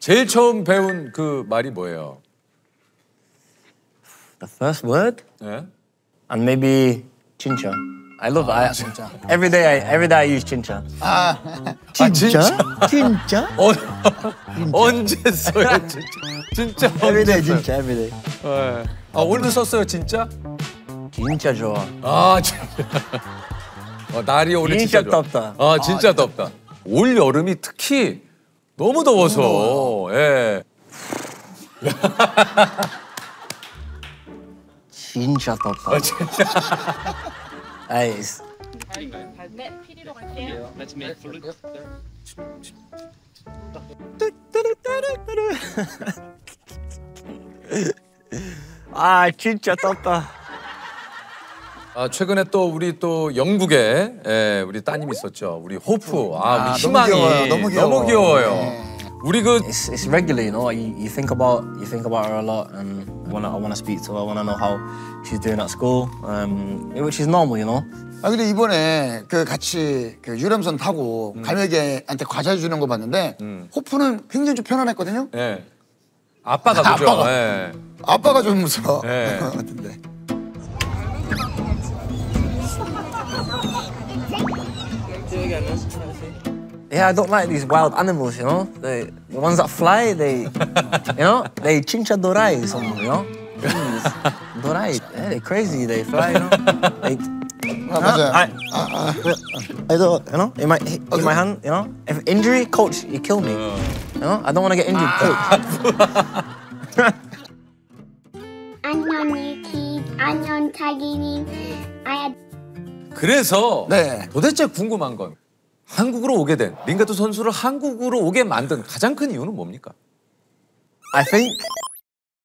제일 처음 배운 그 말이 뭐예요? The first word? 네? And maybe chincha. I love it. 진짜. Every day I use chincha. 진짜? 진짜? 언제 써요, 진짜? 진짜 Every day 언제 써요? chincha, every day. 네. 아, 오늘도 썼어요, 진짜? 진짜 좋아. 아, 진짜. 날이 오늘 진짜 진짜 좋아. 덥다. 아, 진짜 덥다. 올 여름이 특히 너무 더워서. 예. 진짜 덥다. 아이스. 네, PD로 갈게요. 아 진짜 덥다. 아, 최근에 또 우리 또 영국에 우리 따님 있었죠. 우리 호프. 아, 우리 너무 희망이 귀여워요, 너무 귀여워. 너무 귀여워요. 네. 우리 그 It's regular, you know. You think about her a lot, and I wanna speak to her. I wanna know how she's doing at school, which is normal, you know. 아 근데 이번에 그 같이 그 유람선 타고 갈매기한테 과자 주는 거 봤는데 호프는 굉장히 좀 편안했거든요. 예. 아빠가 그죠. 아빠가. 예. 아빠가 좀 무서워. 네. 같은데. Yeah, I don't like these wild animals, you know. The ones that fly, they chincha dorai, some, you know. Dorai, yeah, they're crazy. They fly, you know. Like, 맞아요. I don't, you know, in my hand, you know. If injury, coach, you kill me. You know, I don't want to get injured, coach. 안녕 유키, 안녕 자기님. 그래서 네. 도대체 궁금한 건 한국으로 오게 된 링가드 선수를 한국으로 오게 만든 가장 큰 이유는 뭡니까? I think